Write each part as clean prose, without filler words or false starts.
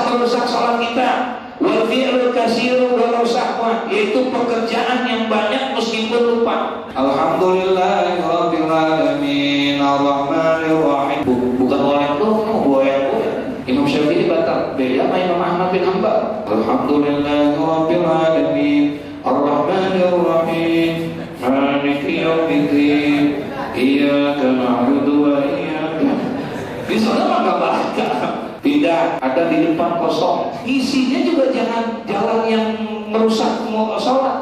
merusak sholat kita. Wal fi'lu katsiru wa rusakwa, yaitu pekerjaan yang banyak meskipun lupa. Alhamdulillahirabbil alamin arrahmanir rahim. Bukan orang itu, goyang. Imam Syafi'i batal, beda sama Imam Ahmad bin Hanbal. Alhamdulillahirabbil alamin arrahmanir rahim maliki yaumiddin iyyaka na'budu wa iyyaka. Di sana mah enggak baca. Tidak, ada di depan kosong. Isinya juga jangan jalan yang merusak semua sholat.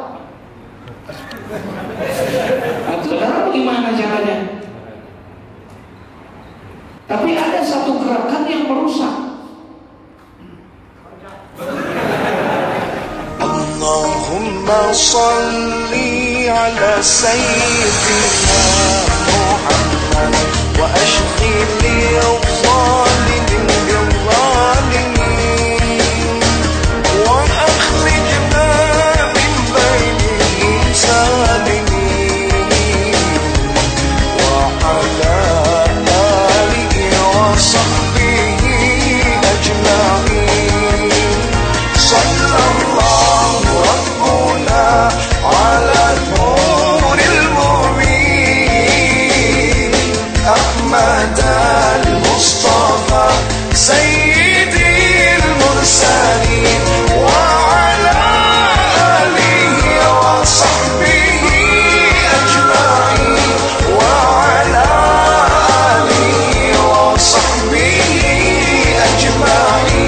Nah, saudara bagaimana caranya? Tapi ada satu gerakan yang merusak. Allahumma salli ala sayyidina Muhammad wa ashghil al-zalimin bil-zalimin wa akhrijna min bainihim salimin wa ala alihi wa sahbihi ajma'in. Sallallahu rabbuna ala nuril mu'min Ahmad al-Mustafa sayyidil mursalin wa ala alihi wa sahbihi ajma'in wa ala alihi wa sahbihi ajma'in.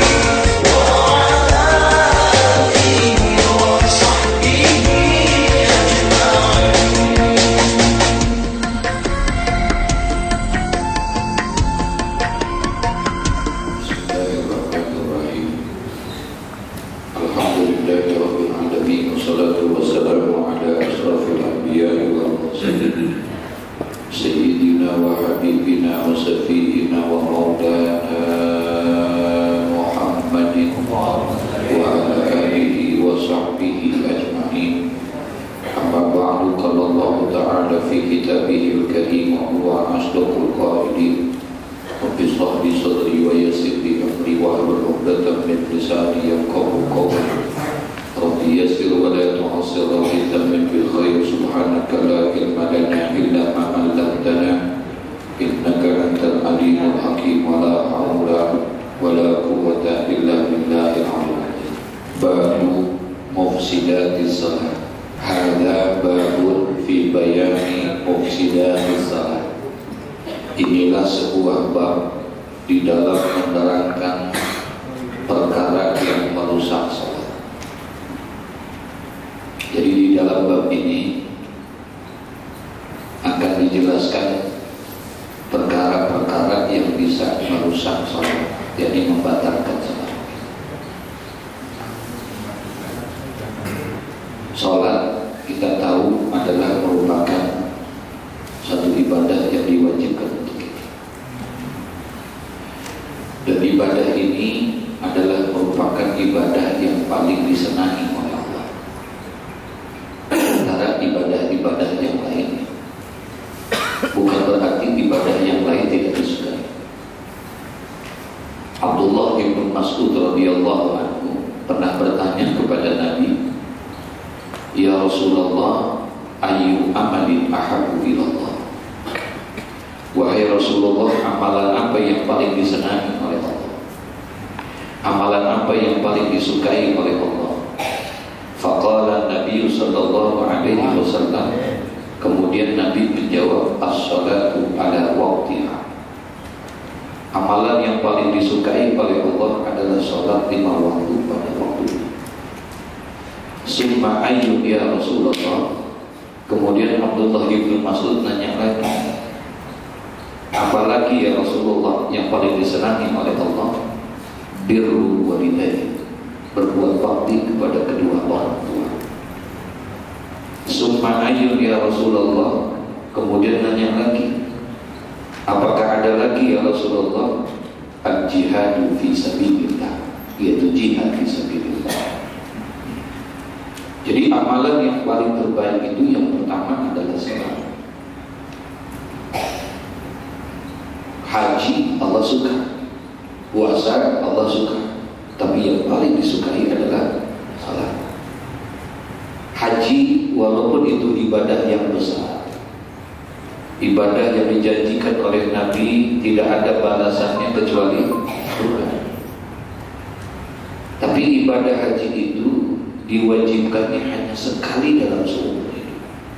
Sayyidina wa habibina wa safiina wa maulana Muhammadin wa ala alihi wa sahbihi ajma'in. Amma ba'du, qala Allah ta'ala fi kitabihil karim wa huwa asdaqul qailin. Rabbi shrah li sadri wa yassir li amri wahlul 'uqdatam min lisani yafqahu qawli. Rabbi yassir wa la tu'assir wa tamim bil khair. Subhanaka la ilma lana illa ma 'allamtana innaka antal alimul hakim. Wa la haula wa la quwwata illa billahil aliyyil. Babu mufsidatis salat. Hadza babun fi bayani mufsidatis salat. Inilah sebuah bab di dalam menerangkan perkara yang merusak salat. Jadi di dalam bab ini akan dijelaskan perkara-perkara yang bisa merusak salat, jadi membatalkan salat. Salat kita tahu adalah merupakan satu ibadah yang diwajibkan untuk kita. Dan ibadah ini adalah merupakan ibadah yang paling disenangi oleh Allah antara ibadah-ibadah yang lain. Bukan berarti ibadah yang lain tidak disukai. Abdullah bin Mas'ud radhiyallahu anhu pernah bertanya kepada Nabi, "Ya Rasulullah, ayyu amalin ahabbu ilallah?" Wahai Rasulullah, amalan apa yang paling disenangi oleh Allah? Amalan apa yang paling disukai oleh Allah? Faqala Nabi sallallahu alaihi wasallam, kemudian Nabi menjawab, as-salatu ala waqtiha. Amalan yang paling disukai oleh Allah adalah salat 5 waktu pada waktunya. Summa ayyu ya Rasulullah. Kemudian Abdullah bin Mas'ud nanya lagi, apalagi ya Rasulullah yang paling disenangi oleh Allah? Birrul walidain, berbuat bakti kepada kedua orang tua. Summa ayyu ya Rasulullah. Kemudian nanya lagi, apakah ada lagi ya Rasulullah? Al-jihadu fi sabilillah, yaitu jihad fi sabilillah. Jadi amalan yang paling terbaik itu yang pertama adalah salat. Haji Allah suka, puasa Allah suka, tapi yang paling disukai adalah salat. Haji walaupun itu ibadah yang besar, ibadah yang dijanjikan oleh Nabi tidak ada balasannya kecuali surga. Tapi ibadah haji itu diwajibkannya hanya sekali dalam seumur hidup.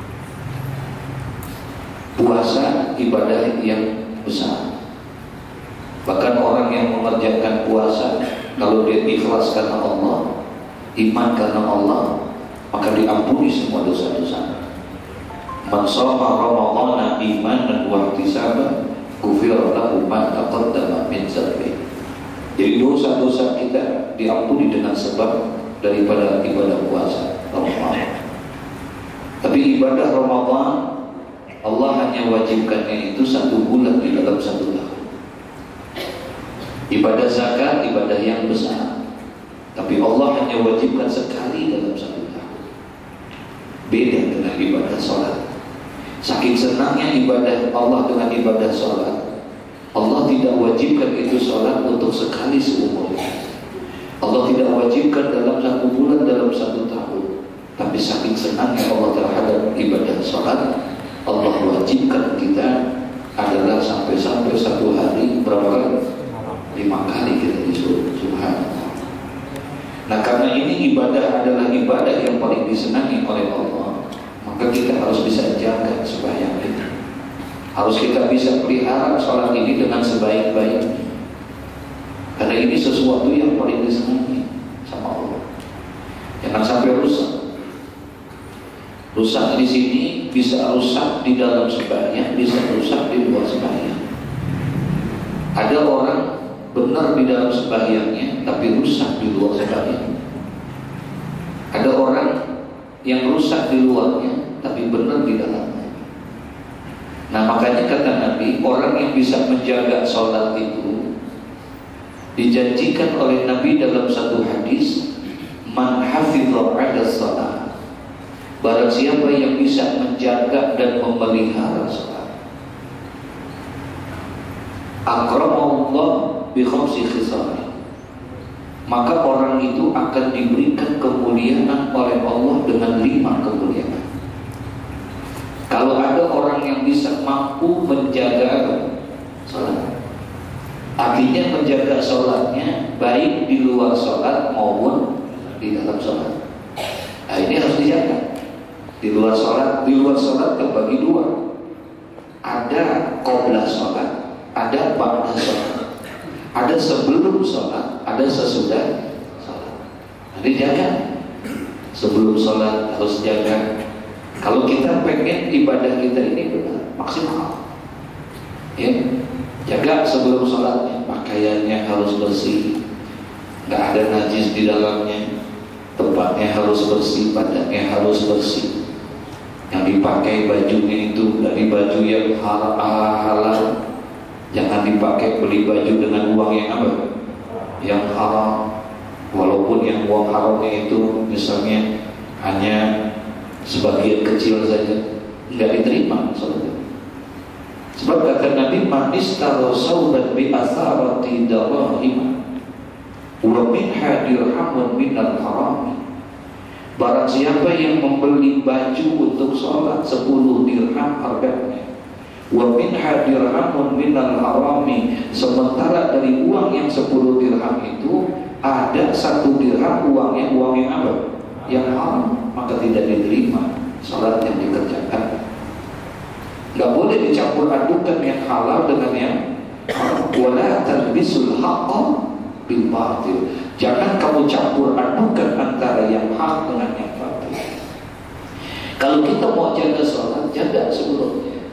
Puasa ibadah yang besar. Bahkan orang yang mengerjakan puasa, kalau dia ikhlas karena Allah, iman karena Allah, maka diampuni semua dosa-dosa. Man shoma ramadhana imanan wa ihtisaban ghufira lahu ma taqaddama min dzambi. Jadi dosa-dosa kita diampuni dengan sebab daripada ibadah puasa Ramadan. Tapi ibadah Ramadan Allah hanya wajibkannya itu 1 bulan di dalam 1 tahun. Ibadah zakat ibadah yang besar, tapi Allah hanya wajibkan sekali dalam 1 tahun. Beda dengan ibadah sholat. Saking senangnya ibadah Allah dengan ibadah sholat, Allah tidak wajibkan itu sholat untuk sekali seumur hidup. Allah tidak wajibkan dalam 1 bulan, dalam 1 tahun. Tapi saking senangnya Allah terhadap ibadah sholat, Allah wajibkan kita adalah sampai 1 hari berapa kali? 5 kali kita disuruh. Subhanallah. Nah, karena ini ibadah adalah ibadah yang paling disenangi oleh Allah, maka kita harus bisa jaga sembahyang ini. Harus kita bisa pelihara sholat ini dengan sebaik-baiknya. Karena ini sesuatu yang paling disenangi sama Allah. Jangan sampai rusak. Rusak di sini bisa rusak di dalam sembahyang, bisa rusak di luar sembahyang. Ada orang benar di dalam sembahyangnya tapi rusak di luar sembahyang. Ada orang yang rusak di luarnya tapi benar di dalamnya. Nah, makanya kata Nabi, orang yang bisa menjaga sholat itu dijanjikan oleh Nabi dalam satu hadis, man hafidha 'ala shalah, barang siapa yang bisa menjaga dan memelihara sholat, akramallah bi khamsi khisal, maka orang itu akan diberikan kemuliaan oleh Allah dengan 5 kemuliaan. Kalau ada orang yang bisa mampu menjaga sholat, artinya menjaga sholatnya baik di luar sholat maupun di dalam sholat. Nah, ini harus dijaga. Di luar sholat terbagi 2. Ada qabla sholat, ada ba'da sholat. Ada sebelum sholat, ada sesudah sholat. Jadi jaga. Sebelum sholat harus jaga. Kalau kita pengen ibadah kita ini benar, maksimal, ya, jaga sebelum sholatnya. Pakaiannya harus bersih, nggak ada najis di dalamnya. Tempatnya harus bersih, badannya harus bersih. Yang dipakai bajunya itu dari baju yang halal. Jangan dipakai beli baju dengan uang yang apa? Yang haram. Walaupun yang uang haramnya itu misalnya hanya sebagian kecil saja, nggak diterima saudara. Sebab kata Nabi, manistaro sauban bi asarati darahim wa minha dirhamun minal haram. Barang siapa yang membeli baju untuk sholat 10 dirham harganya, wa minha dirhamun minal harami, sementara dari uang yang 10 dirham itu ada 1 dirham uang yang apa? Yang haram, maka tidak diterima salat yang dikerjakan. Nggak boleh dicampur adukan yang halal dengan yang haram. Wala talbisul haqqa bil batil. Jangan kamu campur adukan antara yang hak dengan yang batil. Kalau kita mau jaga salat, jaga sebelumnya.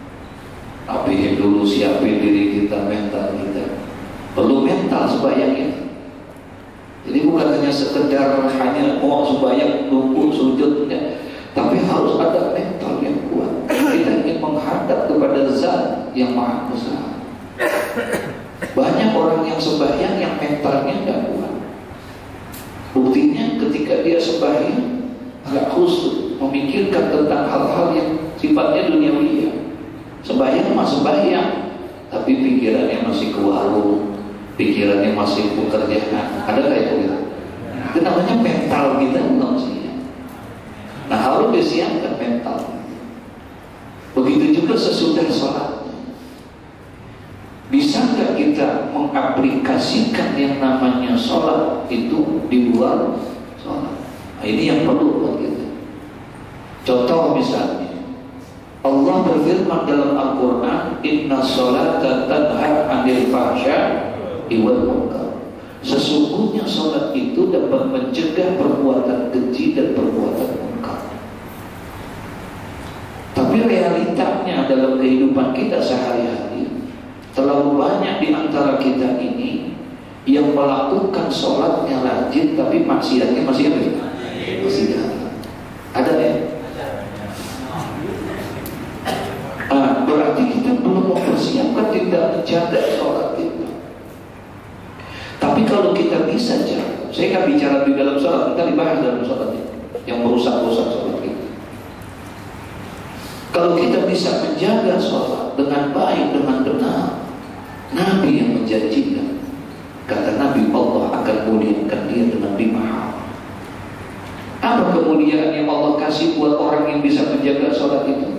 Rapihin dulu, siapin diri kita, mental kita. Perlu mental sembahyangnya. Jadi bukan hanya sekedar hanya mau sembahyang, nunggu, sujud, enggak. Tapi harus ada mental yang kuat. Kita ingin menghadap kepada Zat yang Maha Besar. Banyak orang yang sembahyang yang mentalnya enggak kuat. Buktinya ketika dia sembahyang agak khusyuk, memikirkan tentang hal-hal yang sifatnya duniawi. Sembahyang mah sembahyang, tapi pikirannya masih ke warung, pikirannya masih pekerjaan. Ada disiapkan mental. Begitu juga sesudah sholat. Bisakah kita mengaplikasikan yang namanya sholat itu di luar sholat? Nah, ini yang perlu buat kita. Contoh misalnya, Allah berfirman dalam Al-Quran, Inna sholata tanha 'anil fahsya'i wal munkar. Sesungguhnya sholat itu dapat mencegah perbuatan keji dan perbuatan munkar. Tapi realitanya dalam kehidupan kita sehari-hari, terlalu banyak di antara kita ini yang melakukan sholatnya rajin tapi maksiatnya masih ada. Masih ada ya? Berarti kita belum mempersiapkan tidak menjaga sholat kita. Tapi kalau kita bisa jaga, saya kan bicara di dalam sholat, kita dibahas dalam sholat itu, yang merusak-rusak sholat kita. Kalau kita bisa menjaga sholat dengan baik, dengan benar, Nabi yang menjanjikan, kata Nabi, Allah akan muliakan dia dengan 5 hal. Apa kemuliaan yang Allah kasih buat orang yang bisa menjaga sholat itu?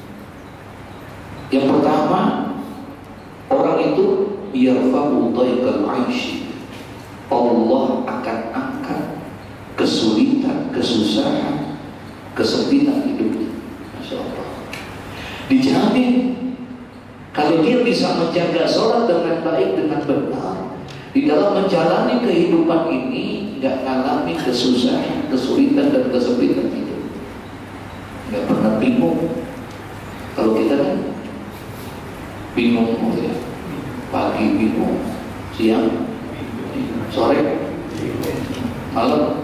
Yang pertama, orang itu yarfa'u dhaikal 'aishi. Allah akan angkat kesulitan, kesusahan, kesempitan hidupnya. Masya Allah. Dijamin kalau dia bisa menjaga sholat dengan baik, dengan benar, di dalam menjalani kehidupan ini nggak ngalami kesusahan, kesulitan dan kesempitan hidup. Nggak pernah bingung. Kalau kita kan bingung ya, pagi bingung, siang, sore, malam,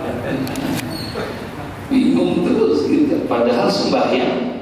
bingung terus gitu. Padahal sembahyang,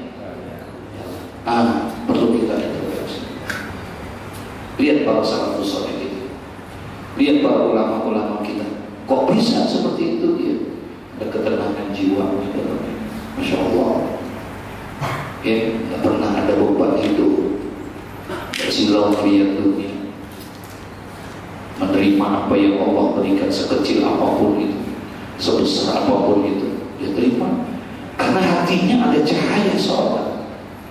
perlu kita intervensi. Lihat para salafus saleh kita, lihat para ulama-ulama kita, kok bisa seperti itu dia? Ada ketenangan jiwa di dalamnya, masya Allah. Ya, nggak pernah ada beban hidup. Silau melihat dunia, menerima apa yang Allah berikan, sekecil apapun itu, sebesar apapun itu, dia terima karena hatinya ada cahaya sholat.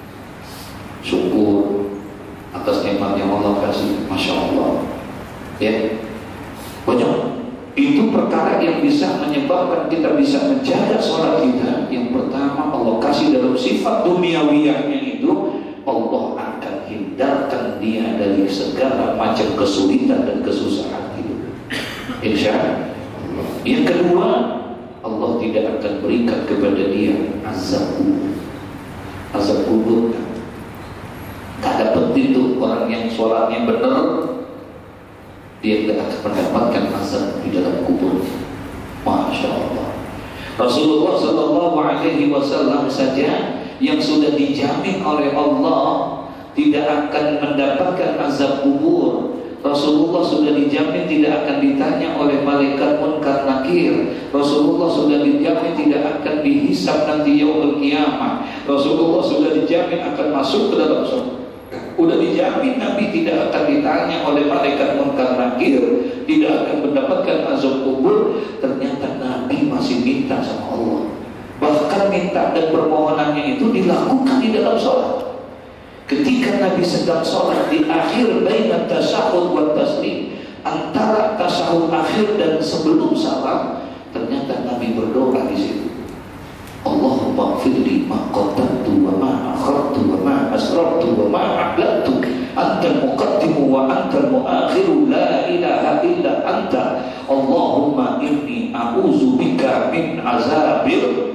Syukur atas nikmat yang Allah kasih, masya Allah. Ya, banyak itu perkara yang bisa menyebabkan kita bisa menjaga sholat kita. Yang pertama, Allah kasih dalam sifat duniawiyahnya itu, Allah akan hindarkan dia dari segala macam kesulitan dan kesusahan hidup. Insya Allah. Yang kedua, Allah tidak akan berikan kepada dia azab kubur. Azab kubur, tak dapat itu orang yang sholatnya benar, dia tidak akan mendapatkan azab di dalam kubur. Masya Allah. Rasulullah SAW saja yang sudah dijamin oleh Allah tidak akan mendapatkan azab kubur. Rasulullah sudah dijamin tidak akan ditanya oleh malaikat munkar nakir. Rasulullah sudah dijamin tidak akan dihisab nanti yaumul qiyamah. Rasulullah sudah dijamin akan masuk ke dalam surga. Udah dijamin Nabi tidak akan ditanya oleh malaikat munkar nakir, tidak akan mendapatkan azab kubur. Ternyata Nabi masih minta sama Allah. Bahkan minta dan permohonannya itu dilakukan di dalam sholat. Ketika Nabi sedang sholat di akhir baina tasyahud wa taslim, antara tasyahud akhir dan sebelum salam, ternyata Nabi berdoa di situ. Allahumma ighfirli ma qaddamtu wa ma akhartu wa ma asrartu wa ma a'lantu antal muqaddimu wa antal muakhiru la ilaha illa anta Allahumma inni a'udzu bika min azabil.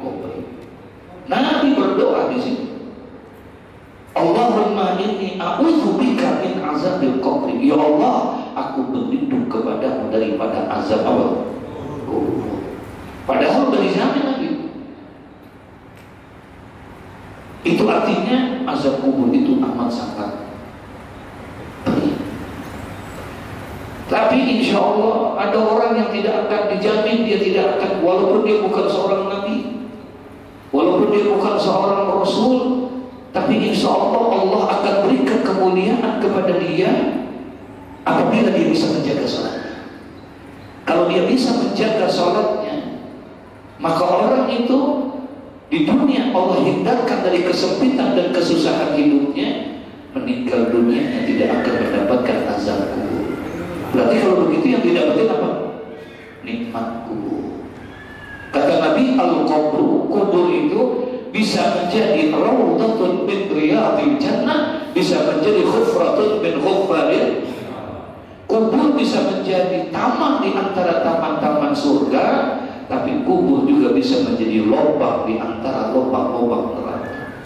Nabi berdoa di sini. Allahumma inni a'udzu bika min azabil qabr. Ya Allah, aku berlindung kepadamu daripada azab kubur. Padahal sudah dijamin Nabi. Itu artinya azab kubur itu amat sangat pedih. Tapi insya Allah ada orang yang tidak akan dijamin, dia tidak akan, walaupun dia bukan seorang Nabi, walaupun dia bukan seorang Rasul, tapi insya Allah akan berikan kemuliaan kepada dia apabila dia bisa menjaga sholatnya. Kalau dia bisa menjaga sholatnya, maka orang itu Di dunia Allah hindarkan dari kesempitan dan kesusahan hidupnya, meninggal dunia tidak akan mendapatkan azab kubur. Berarti kalau begitu yang didapatin apa? Nikmat kubur. Kata Nabi, al-qabru, kubur itu bisa menjadi raudhatun min riyadil jannah, bisa menjadi khufratun min khuffaril. Kubur bisa menjadi taman di antara taman-taman surga, tapi kubur juga bisa menjadi lubang di antara lubang-lubang neraka.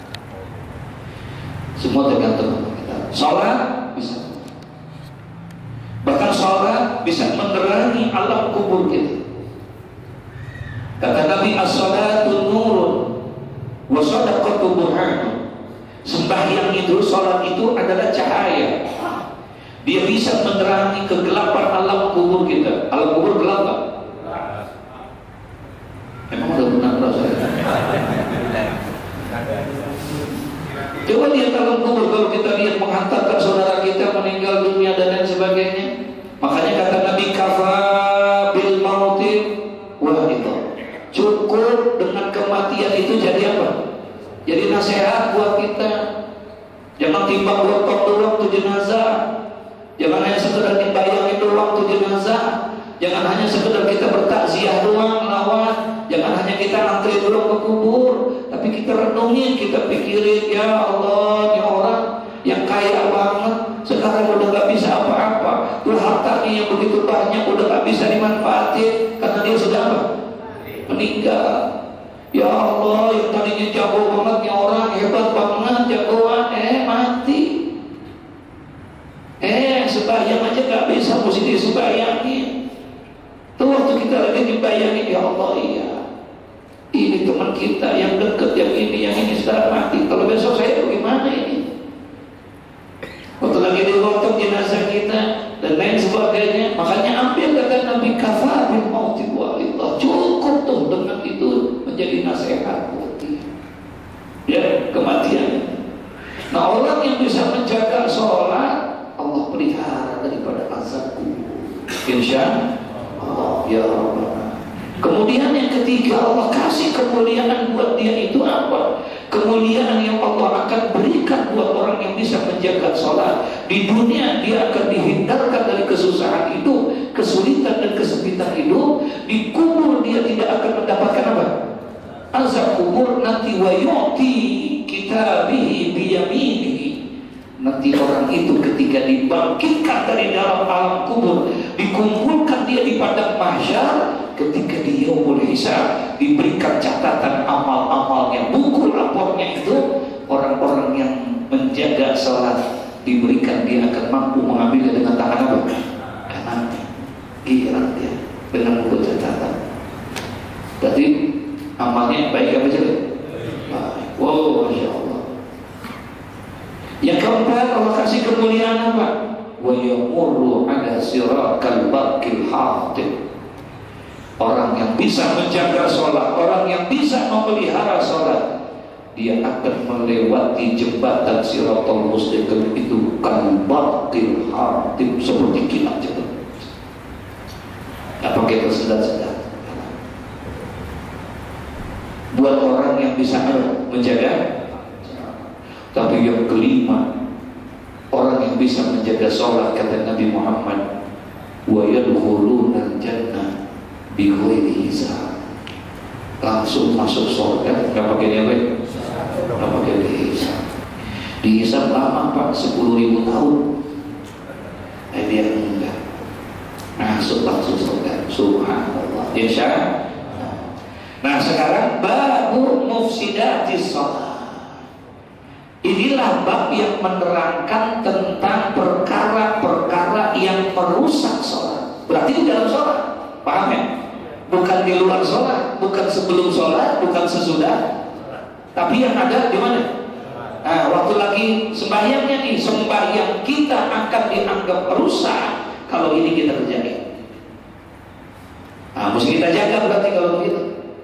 Semua tergantung kita. Salat bisa, bahkan salat bisa menerangi alam kubur kita. Kata Nabi, as-salatu nurun wa sadaqatu burhan. Sembahyang itu, salat itu adalah cahaya. Dia bisa menerangi kegelapan alam kubur kita. Alam kubur gelap tak? Emang udah benar saya? Coba lihat alam kubur, kalau kita lihat menghantarkan saudara kita meninggal dunia dan lain sebagainya. Makanya kata Nabi, kafa bil mauti wahidha. Cukup dengan kematian itu jadi apa? Jadi nasihat buat kita. Jangan timbang lontong doang tuh jenazah. Jangan hanya sekedar dibayangin doang tuh jenazah. Jangan hanya sekedar kita bertakziah doang lawan. Jangan hanya kita antri doang ke kubur, tapi kita renungin, kita pikirin, ya Allah, ini orang yang kaya banget sekarang udah gak bisa apa-apa. Tuh hartanya yang begitu banyak udah gak bisa dimanfaatin karena dia sudah apa? Meninggal. Ya Allah, yang tadinya jago banget, ya orang hebat banget, jagoan, mati. Sembahyang aja gak bisa, mesti disembahyangin. Tuh waktu kita lagi dibayangin, ya Allah, iya, ini teman kita yang dekat, yang ini sudah mati. Kalau besok saya bagaimana ini? Waktu lagi dirotok jenazah kita dan lain sebagainya. Makanya ambil kata Nabi, kafa bil mauti wahidha. Cukup tuh dengan itu menjadi nasihat buat dia. Ya, kematian. Nah, orang yang bisa menjaga sholat, Allah pelihara daripada azab kubur. Insya Allah, ya Allah. Kemudian yang ketiga, Allah kasih kemuliaan buat dia itu apa? Kemuliaan yang Allah akan berikan buat orang yang bisa menjaga sholat. Di dunia dia akan dihindarkan dari kesusahan hidup, kesulitan dan kesempitan hidup. Di kubur dia tidak akan mendapatkan apa? Azab kubur. Nanti wa yu'ti kitabihi biyaminihi. Nanti orang itu ketika dibangkitkan dari dalam alam kubur, dikumpulkan dia di padang mahsyar, ketika di yaumul hisab diberikan catatan amal-amalnya, buku rapornya itu, orang-orang yang menjaga salat diberikan, dia akan mampu mengambilnya dengan tangan apa? Kanan. Giran dia dengan buku catatan. Jadi amalnya baik apa jelek? Baik. Wow, masya Allah. Yang keempat, Allah kasih kemuliaan apa? Wa yamurru ala siratal barqil hatib. Orang yang bisa menjaga sholat, orang yang bisa memelihara sholat, dia akan melewati jembatan Siratal Mustaqim itu kan barqil hatib, seperti kilat jembatan. Apa kita sedang-sedang? Buat orang yang bisa menjaga. Tapi yang kelima, orang yang bisa menjaga sholat, kata Nabi Muhammad, wa yadkhuluna al-jannah bi ghairi hisab. Langsung masuk surga, enggak pakai apa? Enggak pakai dihisab. Dihisab lama Pak, 10.000 tahun. Dia enggak. Masuk langsung surga. Subhanallah. Insya. Nah, sekarang babu mufsidatis shalah. Inilah bab yang menerangkan tentang perkara-perkara yang merusak sholat. Berarti di dalam sholat, paham ya? Bukan di luar sholat, bukan sebelum sholat, bukan sesudah. Tapi yang ada di mana? Nah, waktu lagi sembahyangnya nih, sembahyang kita akan dianggap merusak kalau ini kita kerjain. Nah, mesti kita jaga berarti kalau begitu.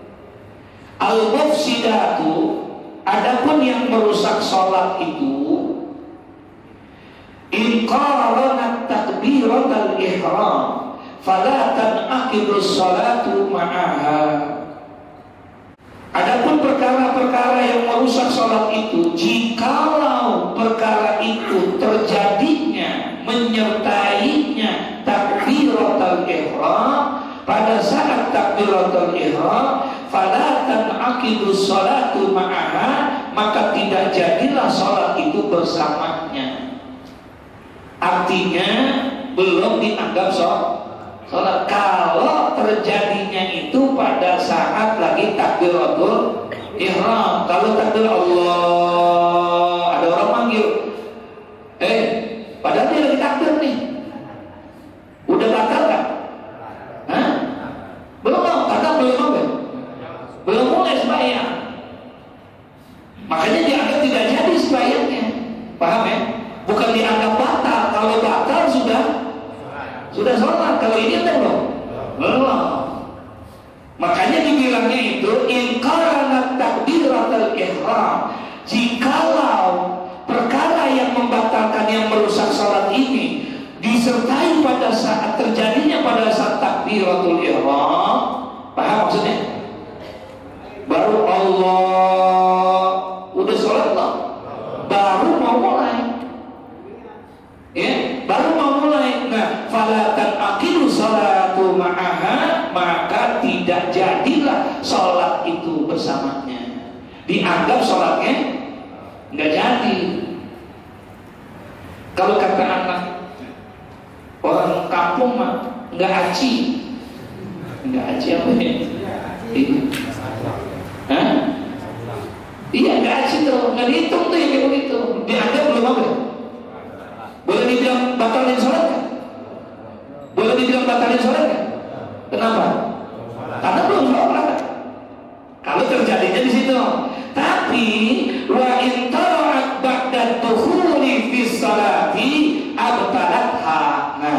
Al-mufsidatu, adapun yang merusak sholat itu, in qaranat takbiratal ihram fala tanaqidus sholatu ma'aha. Adapun perkara-perkara yang merusak sholat itu, jikalau perkara itu terjadinya menyertainya takbiratul ihram, pada saat takbiratul ihram, fala tan'aqidu sholatu ma'aha, maka tidak jadilah sholat itu bersamanya. Artinya belum dianggap sholat kalau terjadinya itu pada saat lagi takbiratul ihram. Kalau takbir Allah, ada orang manggil, padahal dia lagi takbir nih, udah batal kan? Hah? Belum, karena belum mulai sembahyang, makanya dianggap tidak jadi sembahyangnya. Paham ya? Bukan dianggap batal. Kalau batal sudah sholat. Kalau ini belum. Makanya dibilangnya itu inqaranat takbiratul ihram. Jikalau perkara yang membatalkan, yang merusak sholat ini disertai pada saat terjadinya pada saat takbiratul ihram, paham maksudnya? Baru Allah udah sholat loh, baru mau mulai. Ya, baru mau mulai. Nah, fala tan'aqidu sholatu ma'aha, maka tidak jadilah sholat itu bersamanya. Dianggap sholatnya nggak jadi. Kalau kata anak orang kampung mah nggak aci apa ya? Hah? Iya, nggak aci tuh, nggak dihitung tuh yang kayak begitu. Dianggap belum apa? Boleh dibilang batalin sholat kan? Boleh dibilang batalin sholat kan? Kenapa? Karena belum sholat. Kalau terjadinya di situ. Tapi wa in tara'at ba'da dukhuli fi sholati abtalatha. Nah,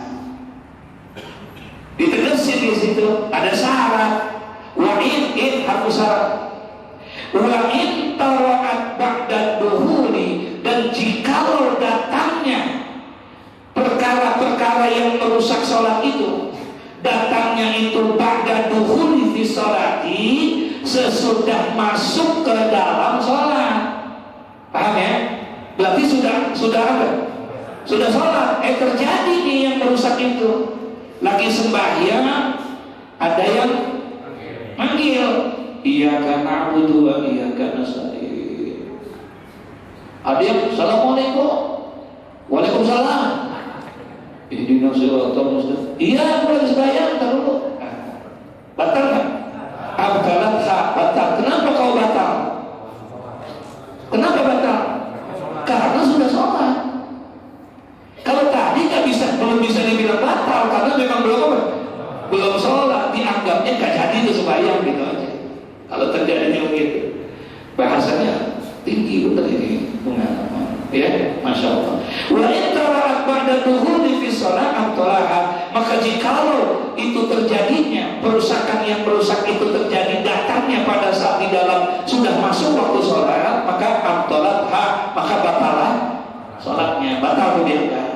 ditegasin di situ ada syarat. Wa in harus syarat. Wa in tara'at ba'da dukhuli, dan jikalau datangnya perkara-perkara yang merusak sholat itu, datangnya itu ba'da dukhuli fi sholati, sesudah masuk ke dalam sholat. Paham ya? Berarti sudah apa? Sudah sholat. Terjadi nih yang merusak itu. Lagi sembahyang, ada yang manggil, iyyaka na'budu wa iyyaka nasta'in. Ada yang assalamualaikum, waalaikumsalam, ihdinas siratal mustaqim. Iya, aku lagi sembahyang, entar dulu. Batal kan? Batal. Kenapa kau batal? Kenapa batal? Karena sudah sholat. Kalau tadi belum bisa dibilang batal karena memang belum sholat, dianggapnya gak jadi itu sembahyang gitu aja. Kalau terjadinya begitu, bahasanya tinggi betul ini pengalaman, ya, masya Allah. Wa in tara'at ba'da dukhuli fi shalah abtalaha, maka jikalau itu terjadinya perusakan yang merusak itu terjadi datangnya pada saat di dalam sudah masuk waktu sholat, maka abtalaha, maka batalah sholatnya, batal dianggap.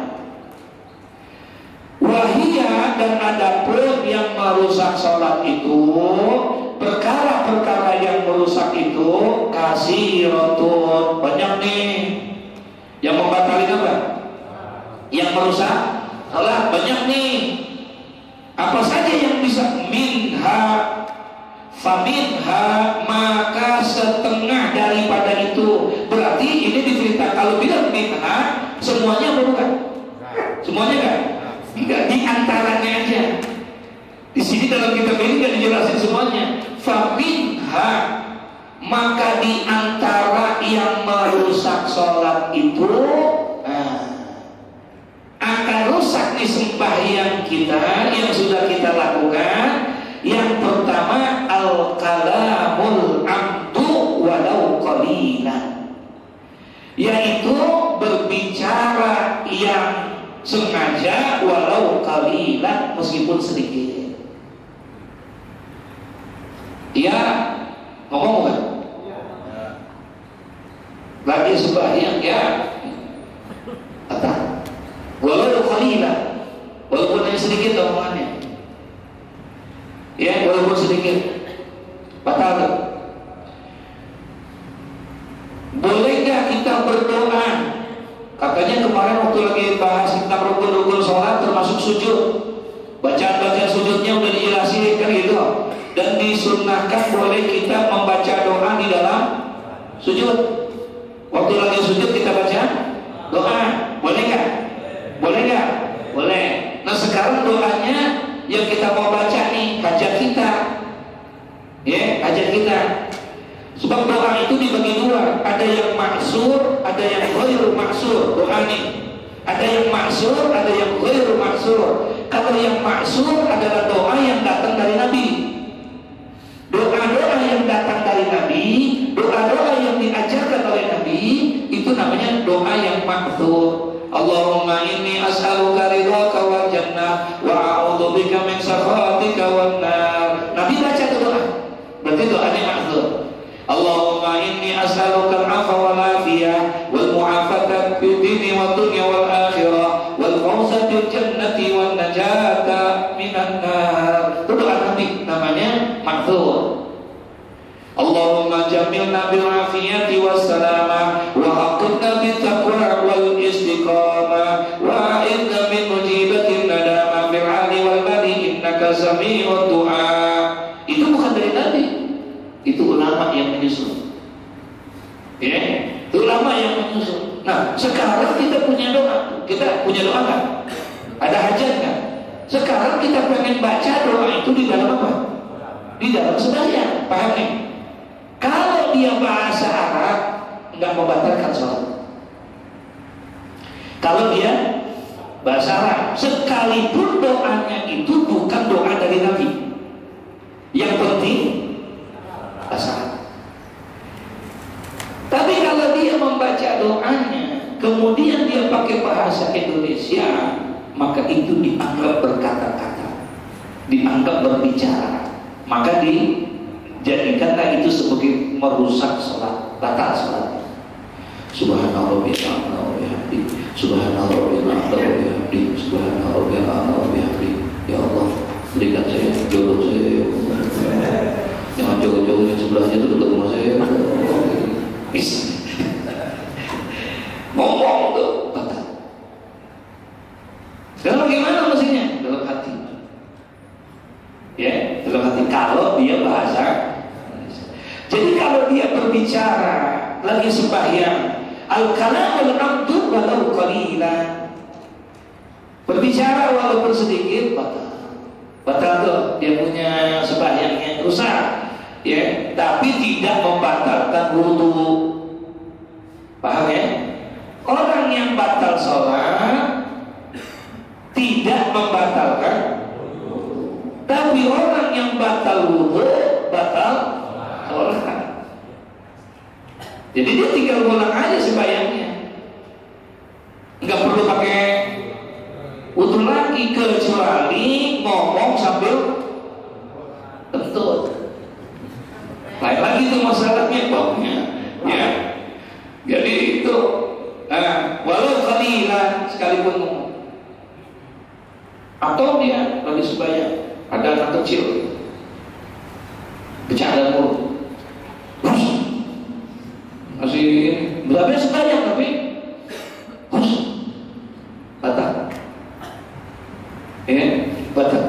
Wahia, dan adapun yang merusak sholat itu, perkara-perkara yang merusak itu kasiratun, banyak nih. Yang membatalkan apa? Yang merusak sholat banyak nih. Apa saja yang bisa? Minha, faminha, maka setengah daripada itu. Berarti ini diceritakan, kalau bilang minha, semuanya apa bukan? Semuanya kan? Enggak, di antaranya aja. Di sini dalam kitab ini enggak dijelasin semuanya. Faminha, maka di antara yang merusak sholat itu akan rusak di sembahyang kita yang sudah kita lakukan. Yang pertama, al-kalamul amdu walau qalilan, yaitu berbicara yang sengaja walau qalilan, meskipun sedikit. Dia ngomong kan? Lagi sembahyang ya, kata walau qalilan, walaupun hanya sedikit omongannya, ya, walaupun sedikit, batal. rukun-rukun sholat termasuk sujud. Bacaan-bacaan sujudnya udah dijelasin kan gitu. Dan disunnahkan boleh kita membaca doa di dalam sujud. Waktu lagi sujud kita baca doa, boleh nggak? Boleh nggak? Boleh. Nah sekarang doanya yang kita mau baca nih hajat kita, ya hajat kita. Sebab doa itu dibagi dua, ada yang maksur, ada yang ghairu maksur. Doa nih ada yang maksur, ada yang ghairu maksur. Kalau yang maksur adalah doa yang datang dari Nabi. Doa-doa yang datang dari Nabi, doa-doa yang diajarkan oleh Nabi, itu namanya doa yang maksur. Allahumma inni as'aluka ridhaka wal jannah wa a'udzubika min sakhatika wan nar. Nabi baca itu doa. Berarti doanya maksur. Allahumma inni as'aluka al-'afwa wal 'afiyah wal mu'afata fid dini wad dunya wal akhirah wal fawza bil jannati wan najata minan nar. Itu doa Nabi, namanya maksur. Allahumma jamilna bil 'afiyati was salamah wa haqqina bit taqwa wal istiqamah wa a'idna min mujibatin nadama fil 'ali wal badi innaka sami'ud du'a. Itu bukan dari Nabi. Itu ulama yang menyusun, ya, itu ulama yang menyusun. Nah, sekarang kita punya doa, kan? Ada hajat kan? Sekarang kita pengen baca doa itu di dalam apa? Di dalam sembahyang, paham nih? Kalau dia bahasa Arab, nggak membatalkan sholat. Kalau dia bahasa Arab, sekalipun doanya itu bukan doa dari Nabi, yang penting bahasa. Tapi kalau dia membaca doanya kemudian dia pakai bahasa Indonesia, maka itu dianggap berkata-kata, dianggap berbicara, maka dijadikanlah itu sebagai merusak sholat, batal sholat. Subhanallah wa bihamdi, subhanallah wa bihamdi, subhanallah wa bihamdi. Ya Allah, berikan saya jodoh saya, ya Allah. Jangan jauh-jauh yang sebelahnya itu dekat rumah saya. Bisa ngomong tuh batal. Sekarang bagaimana mestinya? Dalam hati, ya, dalam hati. Kalau dia bahasa, jadi kalau dia berbicara lagi sembahyang, al-kalamul abdu walau qalilan, berbicara walaupun sedikit batal. Batal tuh dia punya sembahyangnya rusak, ya, tapi tidak membatalkan wudu. Paham ya? Orang yang batal sholat tidak membatalkan, tapi orang yang batal wudu batal sholat. Jadi dia tinggal ulang aja sembahyangnya, nggak perlu pakai wudu lagi, kecuali ngomong sambil kentut. Lain lagi itu masalahnya pokoknya, ya. Jadi itu, walau qalilan, sekalipun ngomong. Atau dia lagi sembahyang, ada anak kecil bercanda mulu, masih berapa sembahyang tapi batal. Batal.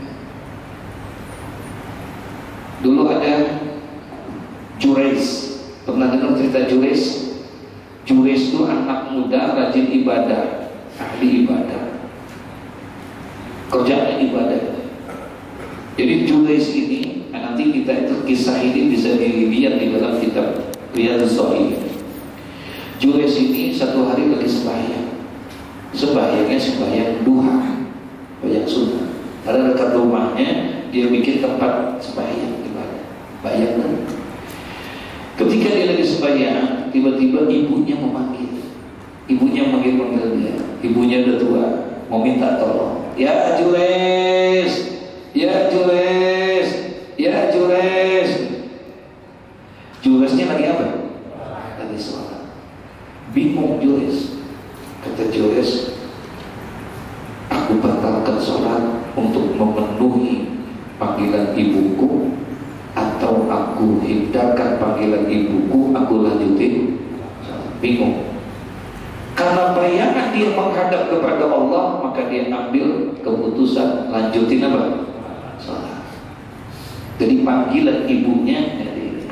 Dulu ada Jurais, pernah dengar cerita Jurais? Jurais itu anak muda rajin ibadah, ahli ibadah, kerjanya ibadah. Jadi Jurais ini, nanti kita itu kisah ini bisa dilihat di dalam kitab Riyadhus Shalihin. Jurais ini satu hari lagi sembahyang, sembahyangnya sembahyang duha, banyak sunnah. Karena dekat rumahnya dia bikin tempat sembahyang ibadah. Bayangkan, ketika dia lagi sembahyang, tiba-tiba ibunya memanggil. Ibunya manggil dia. Ibunya udah tua, mau minta tolong. Ya Jurais, ya Jurais, ya Jurais. Juresnya lagi apa? Lagi sholat. Bingung Jurais. Kata Jurais, aku batalkan sholat untuk memenuhi panggilan ibuku, atau aku hindarkan panggilan ibuku, aku lanjutin. Bingung. Karena bayangan di dia menghadap kepada Allah, maka dia ambil keputusan lanjutin apa? Salat. Jadi panggilan ibunya dari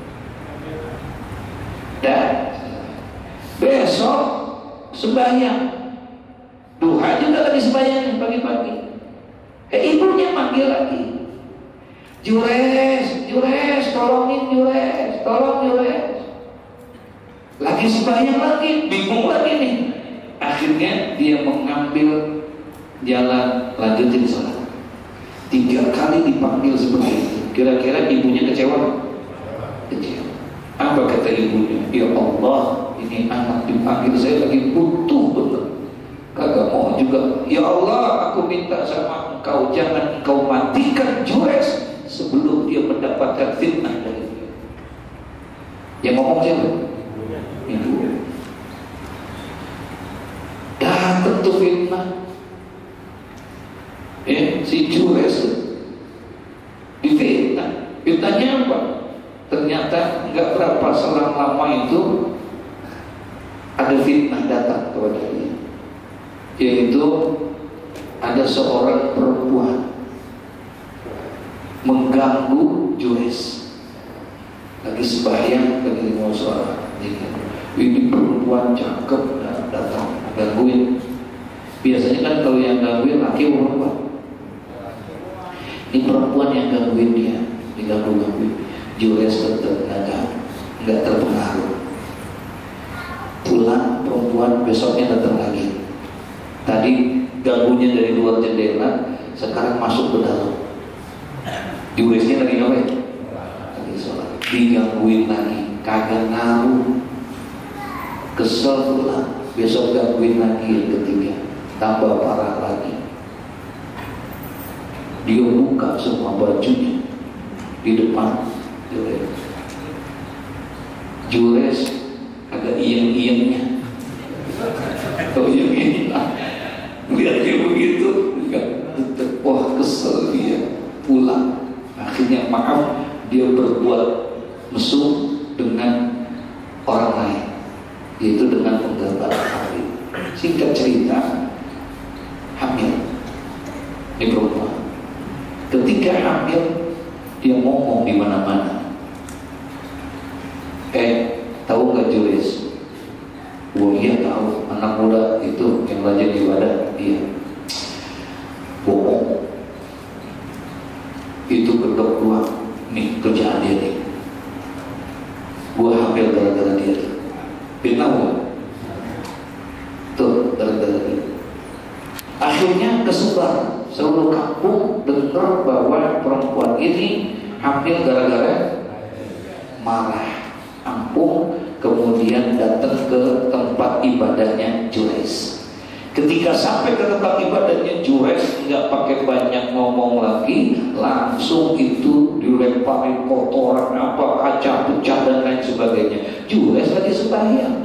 dan besok sembahyang duha juga lagi sembahyang pagi-pagi. Ibunya manggil lagi, Jures, tolongin Jures, tolong Jures. Lagi sembahyang lagi, bingung lagi nih. Akhirnya dia mengambil jalan lanjutin sholat. 3 kali dipanggil seperti itu. Kira-kira ibunya kecewa? Kecewa. Apa kata ibunya? Ya Allah, ini anak dipanggil, saya lagi butuh betul. Kagak mau juga. Ya Allah, aku minta sama Engkau, jangan Engkau matikan Jures sebelum dia mendapatkan fitnah dari dia. Yang ngomong siapa? Ibu. Datang tuh fitnah. Si Jures difitnah. Fitnahnya apa? Ternyata nggak berapa selang lama itu ada fitnah datang kepada dia, yaitu ada seorang perempuan mengganggu Jures lagi sembahyang, lagi mau sholat. Ini perempuan cakep datang gangguin. Biasanya kan kalau yang gangguin laki perempuan. Ini perempuan yang gangguin dia, diganggu-gangguin. Jures tetap nggak terpengaruh. Pulang perempuan besoknya datang lagi. Tadi ganggunya dari luar jendela, sekarang masuk ke dalam. Juresnya lagi ngapain? Lagi sholat. Digangguin lagi, kagak ngaruh. Kesel pulang, besok gangguin lagi yang ketiga, tambah parah lagi. Dia buka semua bajunya di depan Jures agak iyeng-iyengnya. Kalau iyeng-iyeng lihat dia begitu, wah kesel dia, pulang. Akhirnya maaf, dia berbuat mesum dengan orang lain, yaitu dengan penggambar hamil. Singkat cerita, hamil di perempuan. Ketika hamil, dia ngomong di mana-mana. Tahu nggak Jures? Oh iya tahu, anak muda itu yang rajin ibadah. Iya. Bohong. Itu kedok gua. Nih kerjaan dia nih. Gua hamil gara-gara dia. Fitnah gua. Tuh gara-gara dia. Akhirnya kesebar seluruh kampung dengar bahwa perempuan ini hamil gara-gara marah. Ampun, kemudian datang ke tempat ibadahnya Jures. Ketika sampai ke tempat ibadahnya Jures, nggak pakai banyak ngomong lagi, langsung itu dilemparin kotoran, apa kaca pecah dan lain sebagainya. Jures lagi sembahyang.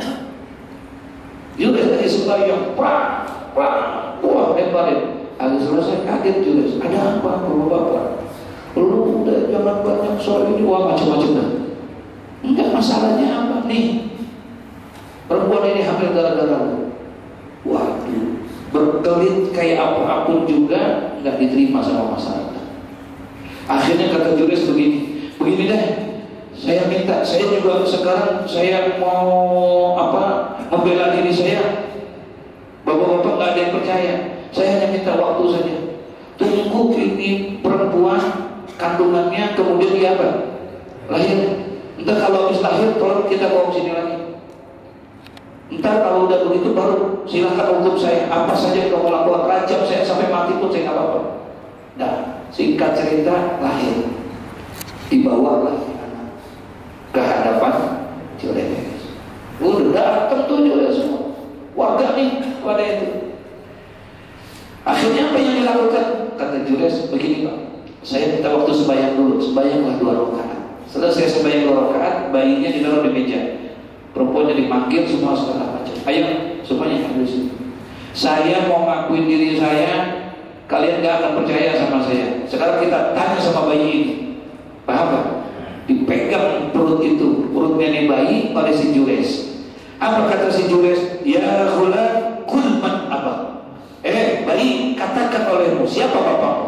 Wah lemparin. Habis selesai kaget Jures. Ada apa bapak? Lu udah jangan banyak soal ini, wah macam-macam dah. Enggak, masalahnya apa nih? Perempuan ini hamil gara-gara lu. Waduh, berkelit kayak apapun juga nggak diterima sama masyarakat. Akhirnya kata Jures begini deh, saya minta, saya juga sekarang saya mau membela diri saya. Bapak-bapak nggak ada yang percaya, saya hanya minta waktu saja. Tunggu ini perempuan kandungannya kemudian dia lahir. Entar kalau habis lahir, tolong kita bawa sini lagi. Entar kalau udah begitu baru silahkan hukum saya. Apa saja yang kamu lakukan, rajam saya sampai mati pun saya nggak apa-apa. Nah, singkat cerita lahir, dibawa lagi anak ke hadapan Jures. Udah datang tuh Jures semua, warga nih pada itu. Akhirnya apa yang dilakukan? Kata Jures begini Pak, saya minta waktu sembahyang dulu. Sembahyanglah 2 rakaat. Selesai sembahyang 2 rakaat, bayinya ditaruh di meja, perempuannya dipanggil semua segala macam. Ayo semuanya ambil sini. Saya mau ngakuin diri saya, kalian gak akan percaya sama saya. Sekarang kita tanya sama bayi ini, paham gak? Dipegang perut itu, perutnya nih bayi oleh si Jures. Apa kata si Jures? Ya khulan kul man abak. Bayi, katakan olehmu, siapa bapakmu?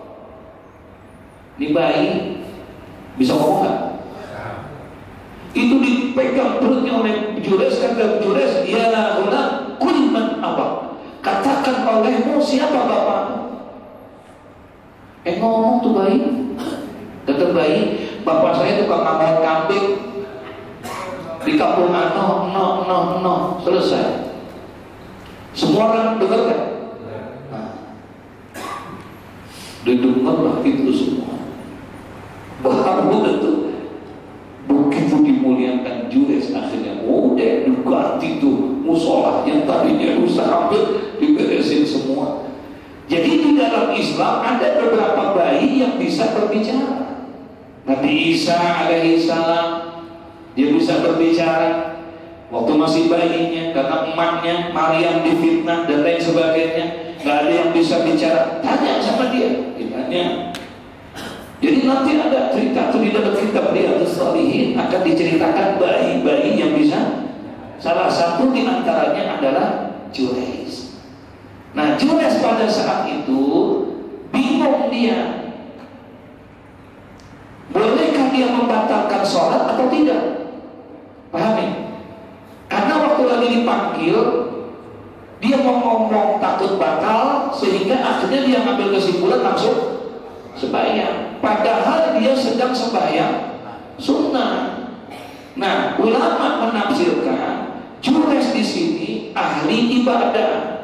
Ini bayi bisa ngomong nggak? Itu dipegang perutnya oleh Jures, kata Jures, ya ulang, kul man abak. Katakan olehmu, siapa bapakmu? Ngomong tuh bayi. Kata bayi, bapak saya tukang ngamal kambing di kampung no, selesai. Semua orang dengar kan? Didengarlah itu semua. Baru itu begitu dimuliakan Jures, akhirnya udah diganti tuh musola yang tadinya rusak, hampir diberesin semua. Jadi di dalam Islam ada beberapa bayi yang bisa berbicara. Nabi Isa alaihissalam, dia bisa berbicara waktu masih bayinya, karena emaknya Maryam difitnah dan lain sebagainya. Gak ada yang bisa bicara, tanya sama dia, ditanya. Jadi nanti ada cerita di dalam kitab Riyadhus Shalihin akan diceritakan bayi-bayi yang bisa. Salah satu di antaranya adalah Jures. Nah, Jures pada saat itu bingung dia, bolehkah dia membatalkan sholat atau tidak? Pahami? Karena waktu lagi dipanggil, dia mau ngomong takut batal, sehingga akhirnya dia ngambil kesimpulan langsung sembahyang. Padahal dia sedang sembahyang sunnah. Nah, ulama menafsirkan Jures di sini ahli ibadah,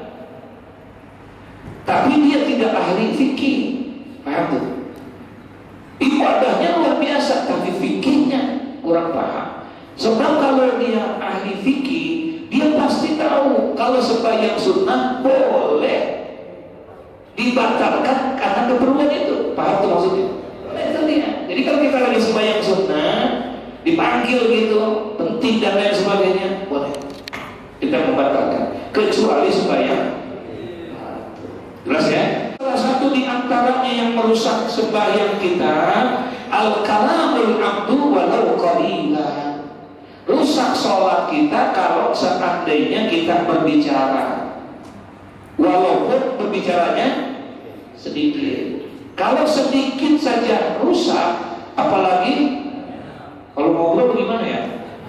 tapi dia tidak ahli fikih. Paham tuh? Ibadahnya luar biasa, tapi fikihnya kurang paham. Sebab kalau dia ahli fikih, dia pasti tahu kalau sembahyang sunnah boleh dibatalkan karena keperluan itu. Paham tuh maksudnya? Itu dia. Jadi kalau kita lagi sembahyang sunnah, dipanggil gitu, penting dan lain sebagainya, boleh kita membatalkan, kecuali sembahyang. Jelas ya? Salah satu di antaranya yang merusak sembahyang kita, al-kalamul abdu walau qalila. Rusak sholat kita kalau seandainya kita berbicara, walaupun berbicaranya sedikit. Kalau sedikit saja rusak, apalagi kalau ngobrol bagaimana ya?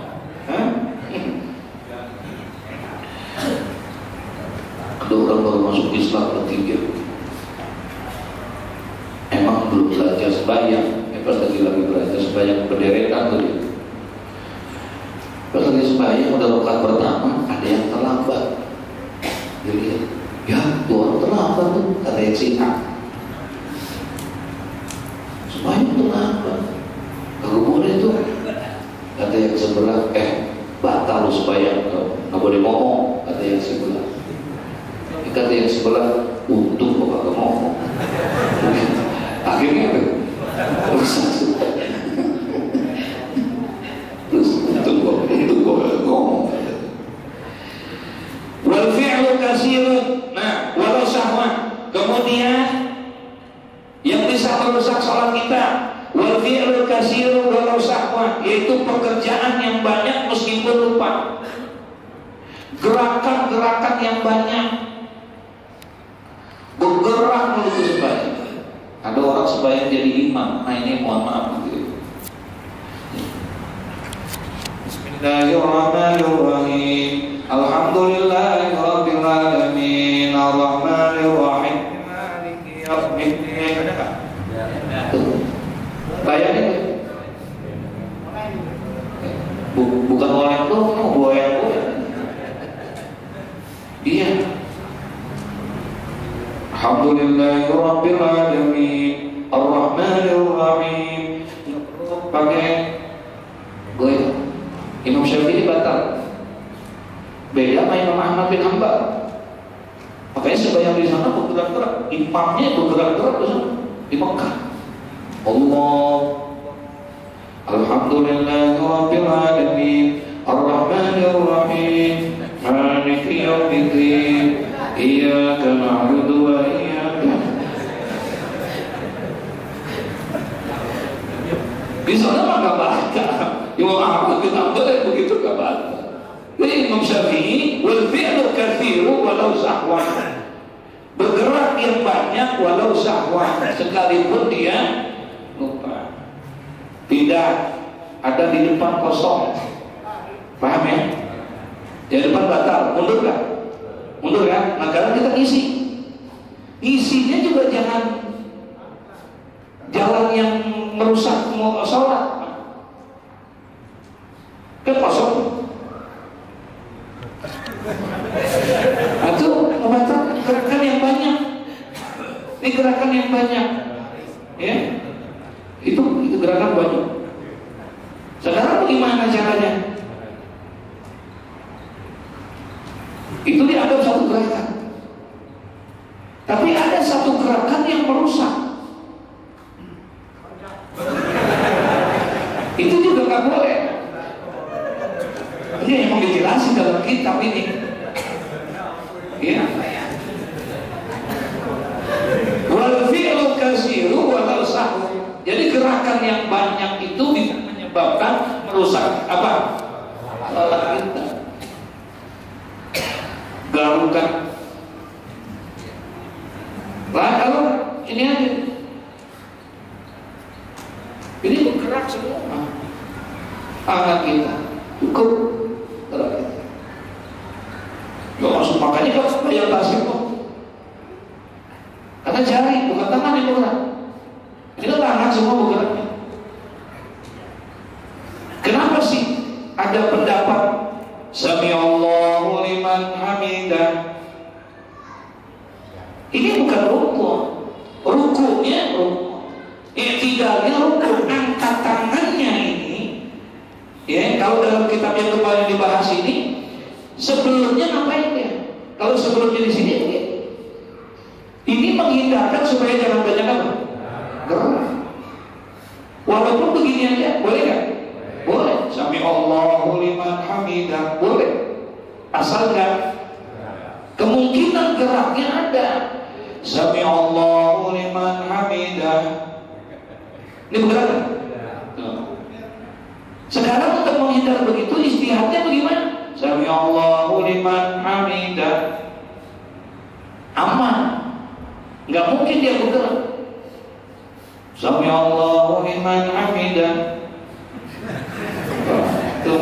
Ada orang baru masuk Islam berpikir, emang belum belajar sembahyang, pas lagi belajar sembahyang berderetan tuh. Pas lagi sembahyang udah rakaat pertama, ada yang terlambat. Dia lihat, ya tuh orang terlambat tuh, kata yang si A. Sembahyang terlambat, kalau boleh tuh, kata yang sebelah, batal lu sembahyang, nggak boleh ngomong, kata yang sebelah. Kata yang sebelah, untung bapak gak ngomong. Akhirnya terus untung bapak ngomong. Wal fi'lu katsirun. Nah, walau syahwat. Kemudian yang bisa merusak sholat kita, wal fi'lu katsirun walau syahwat, yaitu pekerjaan yang banyak meskipun lupa. Gerakan-gerakan yang banyak, bergerak menuju sembahyang. Ada orang sembahyang jadi imam. Nah ini mohon maaf gitu. Bismillahirrahmanirrahim. Alhamdulillahirabbil alamin. Arrahmanirrahim. Maliki yaumiddin. Ada enggak? Bayangin. Bukan orang itu, goyang. Dia Alhamdulillahirabbil alamin, Arrahmanirrahim. Pakai goyang. Imam Syafi'i batal. Beda sama Imam Ahmad bin Hanbal. Makanya sembahyang di sana bergerak-gerak. Imamnya bergerak-gerak di sana di Mekah. Allah. Alhamdulillahirabbil alamin, Arrahmanirrahim, Maliki yaumiddin. Iyyaka na'budu wa iyyaka. Di sana mah enggak baca. Imam Ahmad bin Hanbal begitu enggak baca. Ini Imam Syafi'i, wal fi'lu katsiru walau sahwan. Bergerak yang banyak walau sahwan, sekalipun dia lupa. Tidak ada di depan kosong. Paham ya? Di depan batal, mundur kan? Mundur kan? Nah, karena kita isi. Isinya juga jangan jalan yang merusak sholat. Kan kosong. Itu membatalkan gerakan yang banyak. Ini gerakan yang banyak, ya. Itu gerakan banyak. Sekarang bagaimana caranya? Itu dianggap satu gerakan. Tapi ada satu gerakan yang merusak. Itu juga nggak boleh. Ini yang mau dijelasin dalam kitab ini. Ya. Wal fi'lu katsiru walau sahwan. Jadi gerakan yang banyak itu bisa menyebabkan merusak apa? Salat kita. Garukan. Lah kalau ini aja. Ini bergerak semua. Anak kita cukup gerak. Gak masuk, makanya kalau bayar tasik kok. Karena jari, bukan tangan yang bergerak. Ini kan tangan semua bergeraknya. Kenapa sih ada pendapat Sami'allahu liman hamidah? Ini bukan rukun. Rukunnya rukun. I'tidalnya rukun. Angkat tangannya ini, ya, kalau dalam kitab yang kemarin dibahas ini, sebelumnya ngapain ya? Kalau sebelumnya di sini, ya, ini menghindarkan supaya jangan banyak apa? Gerak. Walaupun begini aja, boleh kan? Boleh. Sami'allahu liman hamidah, boleh. Asal kan kemungkinan geraknya ada. Sami'allahu liman hamidah. Ini bergerak kan? Sekarang untuk menghindar begitu, istihadnya bagaimana? Sami'allahu liman hamidah. Aman. Nggak mungkin dia bergerak. Sami'allahu liman hamidah. Itu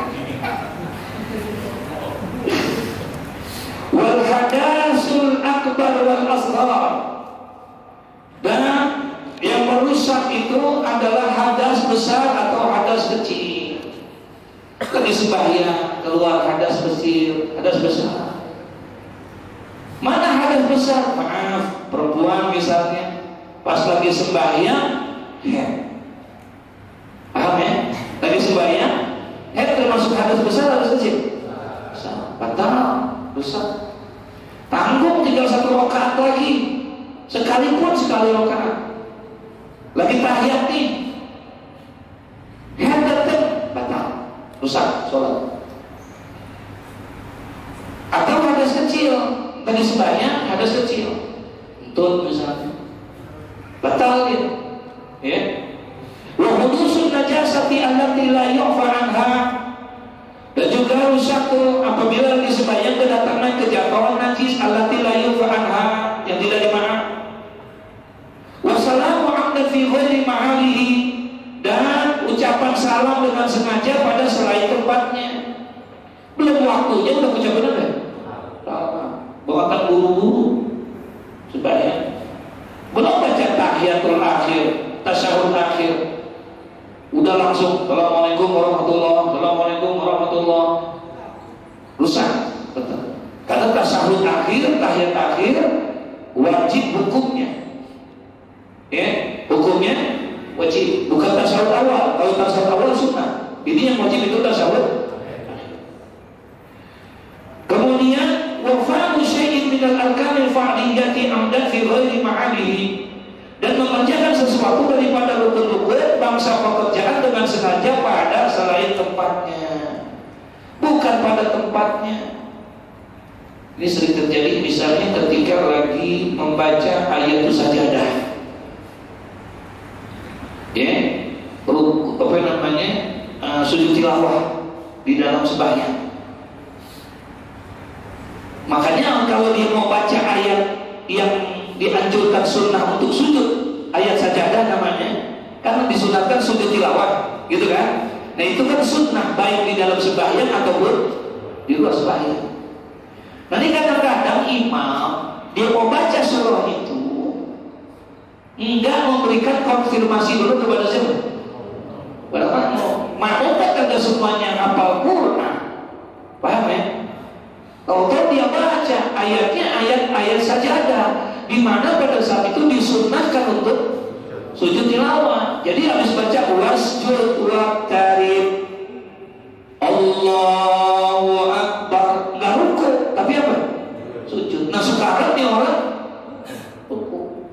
wal hadasul akbar wal asghar. Dan yang merusak itu adalah hadas besar atau hadas kecil. Lagi sembahyang keluar hadas kecil, hadas besar. Mana hadas besar? Maaf, perempuan misalnya pas lagi sembahyang, head. Paham ya? Lagi sembahyang, head termasuk hadas besar atau hadas kecil? Besar. Batal, besar. Tanggung, tinggal satu rakaat lagi. Sekalipun sekali rakaat. Lagi tahiyat nih, head datang, batal, rusak sholat. Atau hadas kecil, lagi sembahyang hadas kecil, tuh misalnya, batal ya. Wa hudusun najasati allati la yu'fa anha. Dan juga rusak tuh apabila lagi sembahyang kedatangan kejatuhan najis allati la yu'fa anha, yang tidak dimaaf. Wassalamu amdan fi ghairi ma'alihi. Dan ucapan salam dengan sengaja pada selain tempatnya. Belum waktunya udah ucapan apa? Bahkan buru-buru sembahyang. Belum baca tahiyatul akhir, tasyahud akhir, udah langsung Assalamualaikum warahmatullahi, Assalamualaikum warahmatullahi. Rusak, betul. Karena tasyahud akhir, tahiyat akhir wajib hukumnya. Ya, hukumnya wajib, bukan tasyahud awal. Kalau tasyahud awal sunnah. Ini yang wajib itu tasyahud. Kemudian wafa'u syai'in minal arkanil fa'liyati amdan fi ghairi ma'alihi. Dan mengerjakan sesuatu daripada rukun-rukun bangsa pekerjaan dengan sengaja pada selain tempatnya, bukan pada tempatnya. Ini sering terjadi misalnya ketika lagi membaca ayat sajadah, ya, apa namanya, sujud tilawah di dalam sembahyang. Makanya kalau dia mau baca ayat yang dianjurkan sunnah untuk sujud, ayat sajadah namanya, karena disunatkan sujud tilawah, gitu kan? Nah itu kan sunnah, baik di dalam sembahyang ataupun di luar sembahyang. Nanti kadang-kadang imam dia mau baca surah itu enggak memberikan konfirmasi dulu kepada siapa? Kepada makmum. Makmum kan kagak semuanya hafal Quran, paham ya? Kalau dia baca ayatnya ayat-ayat sajadah, di mana pada saat itu disunnahkan untuk sujud tilawah. Jadi habis baca wasjud waqtarib, Allahu Akbar, nggak rukuk, tapi apa? Sujud. Nah sekarang nih orang rukuk.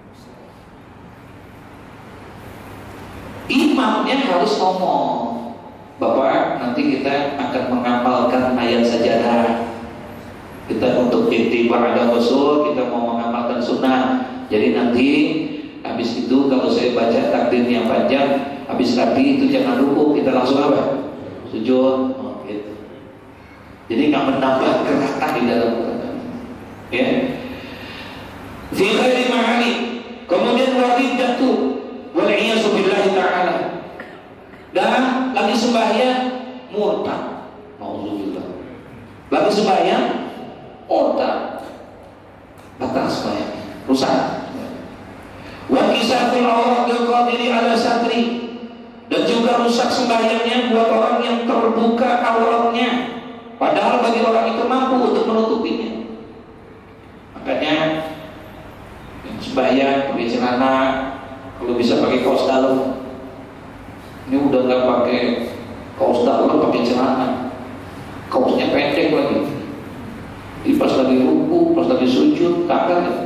Imamnya harus ngomong, Bapak, nanti kita akan mengamalkan ayat sajadah. Kita untuk ittiba' ada Rasul, kita mau mengamalkan sunnah. Jadi nanti habis itu kalau saya baca takdirnya panjang, habis tadi itu jangan rukuk, kita langsung apa? Sujud. Oh, gitu. Jadi nggak menambah gerakan di dalam Quran. Ya. Fi ghairi ma'ani. Kemudian waridatu wal iyyazu billahi ta'ala. Dan lagi sembahyang murtad. Nauzubillah. Lagi sembahyang murtad. Batal sembahyangnya, rusak. Wa kisaful awratil qadiri ala satri, dan juga rusak sembahyangnya buat orang yang terbuka auratnya, padahal bagi orang itu mampu untuk menutupinya. Makanya yang sembahyang pakai celana, kalau bisa pakai kaos dalam. Ini udah nggak pakai kaos dalam, pakai celana, kaosnya pendek lagi. Di pas lagi ruku, pas lagi sujud, kagak ya?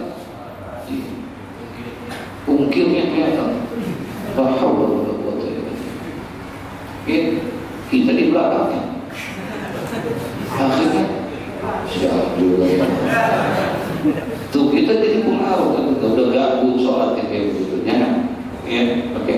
Ungkirnya kelihatan. Kita di belakangnya. Akhirnya siap juga. Tuh kita jadi pengaruh kan, kita udah ganggu sholatnya kayak begitu. Ya, oke.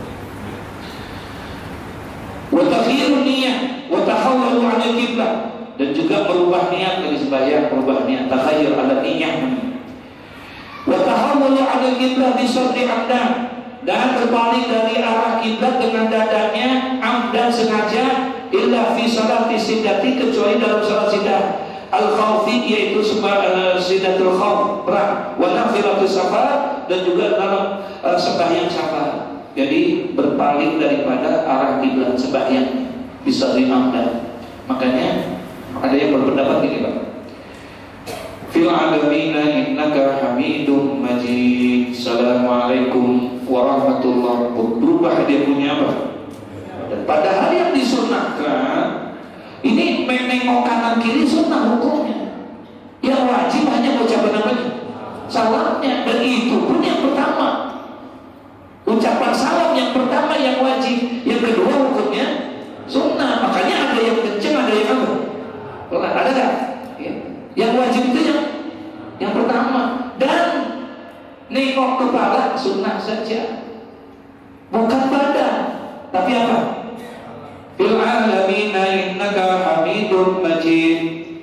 Wa taghyirun niyyah wa tahawwulu 'anil qiblah, dan juga merubah niat dari sembahyang, merubah niat, takhayyur ala niyyah. Wa tahawwulu 'anil qiblah bi sadri amdan, dan berbalik dari arah kiblat dengan dadanya amdan sengaja, illa fi salati siddati, kecuali dalam salat siddah al-khawfi, yaitu siddatul khawf perang, wa nafilatus safar, dan juga dalam sembahyang safar. Jadi berbalik daripada arah kiblat sembahyang bisa amdan. Makanya ada yang berpendapat gini, Pak. Fil alamina innaka hamidum majid. Assalamualaikum warahmatullahi wabarakatuh. Berubah dia punya apa? Dan padahal yang disunnahkan ini menengok kanan kiri sunnah hukumnya. Yang wajib hanya ucapan namanya salamnya, dan itu pun yang pertama. Ucapan salam yang pertama yang wajib, yang kedua hukumnya sunnah. Makanya ada yang kenceng, ada yang apa? Ada kan? Ya. Yang wajib itu yang pertama, dan nengok kepala sunnah saja, bukan badan, tapi apa? Fil alamina innaka hamidun majid.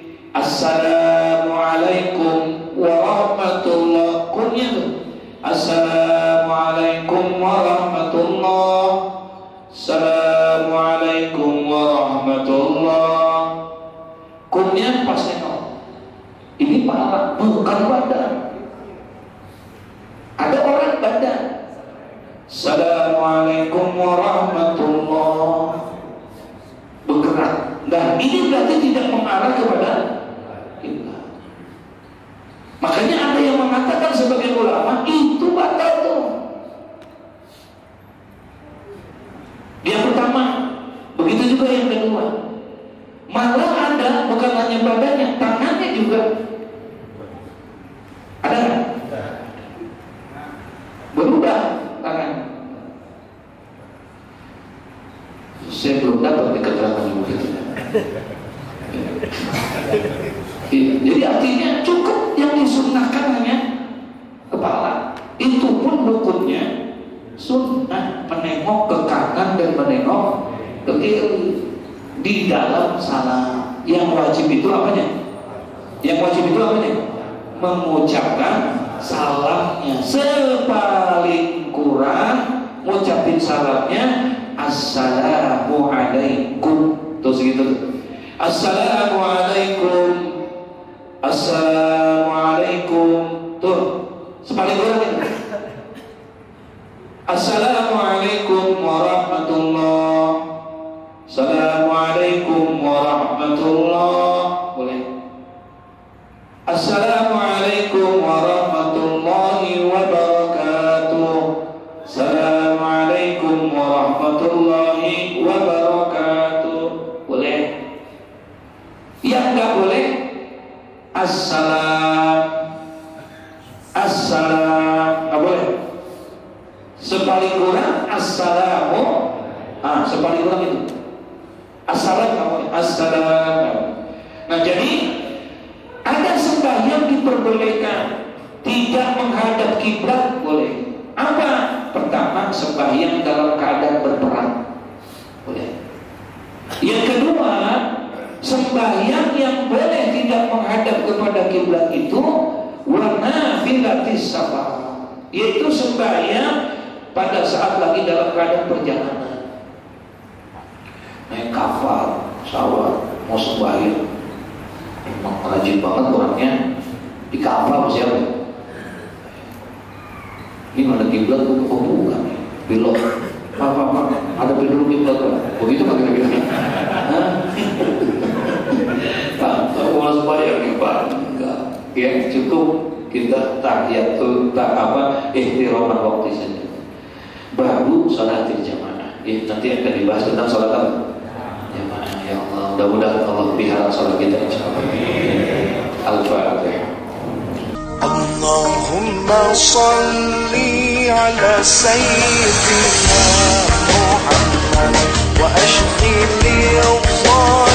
Assalamualaikum warahmatullahi wabarakatuh. Assalamualaikum warahmatullahi. Assalamualaikum warahmatullahi. Kumnya pas nengok. Ini pala, bukan badan. Ada orang badan. Assalamualaikum warahmatullahi, bergerak. Dan ini berarti tidak mengarah kepada kita. Makanya ada yang mengatakan sebagai ulama itu batal tuh. Yang pertama, begitu juga yang kedua. Malah ada bukan hanya badannya, tangannya juga. Ada kan? Berubah tangan. Saya belum dapat keterangan begitu. Jadi artinya cukup yang disunnahkan hanya kepala. Itu pun rukunnya sunnah, menengok ke kanan dan menengok ke kiri di dalam salat. Yang wajib itu apanya? Yang wajib itu apa nih? Mengucapkan salamnya. Sepaling kurang ngucapin salamnya Assalamualaikum. Terus gitu. Assalamualaikum. Assalamualaikum. Tuh, sepaling kurang itu. Assalamualaikum warahmatullahi. Assalamualaikum warahmatullahi. Boleh. Assalamualaikum warahmatullahi wabarakatuh. Assalamualaikum warahmatullahi wabarakatuh. Boleh. Yang enggak boleh Assalam. Enggak boleh. Sepaling kurang assalamu. Sepaling kurang itu. Assalam. Nah, jadi ada sembahyang diperbolehkan, tidak menghadap kiblat boleh. Apa? Pertama, sembahyang dalam keadaan berperang boleh. Yang kedua, sembahyang yang boleh tidak menghadap kepada kiblat itu warna filatis safar, yaitu sembahyang pada saat lagi dalam keadaan perjalanan. Naik kapal, pesawat, mau sembahyang, emang rajin banget orangnya. Di kapal masih apa? Ini mana kiblat? Oh bukan, belok. Pak, ada dulu kiblat. Begitu kan kira-kira? Pak, mau sembahyang nih Pak? Enggak. Ya cukup kita tahiyatul ihtiramah waktu saja. Baru salat jamaah. Nanti akan dibahas tentang salat jamaah. Ya Allah, mudah-mudahan Allah pelihara salat kita insyaallah. Al-Fatihah. Allahumma salli ala sayyidina Muhammad wa ashqi li Allah